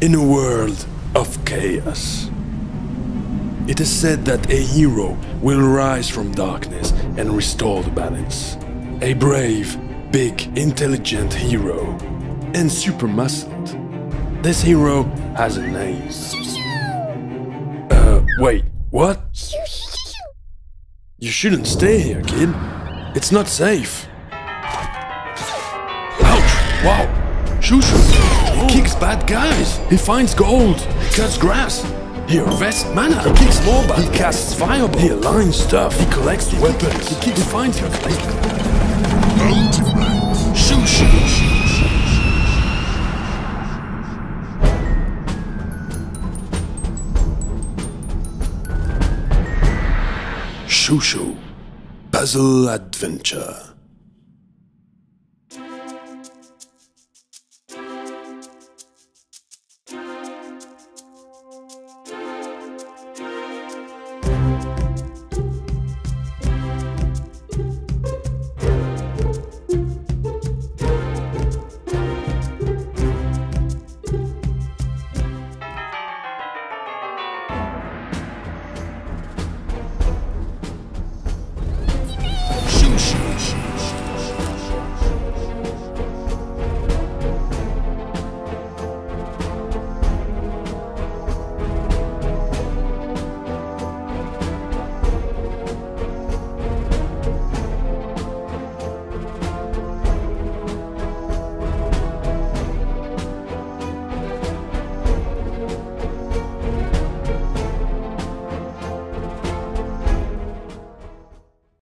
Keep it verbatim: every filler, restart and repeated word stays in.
In a world of chaos, it is said that a hero will rise from darkness and restore the balance. A brave, big, intelligent hero, and super muscled. This hero has a name. Uh, wait, what? You shouldn't stay here, kid. It's not safe. Ouch! Wow! Shushu! He kicks bad guys! He finds gold! He cuts grass! He harvests mana! He kicks more bad He casts fireball! He aligns stuff! He collects he weapons! He, kicks he finds his Shushu! Shushu Puzzle Adventure.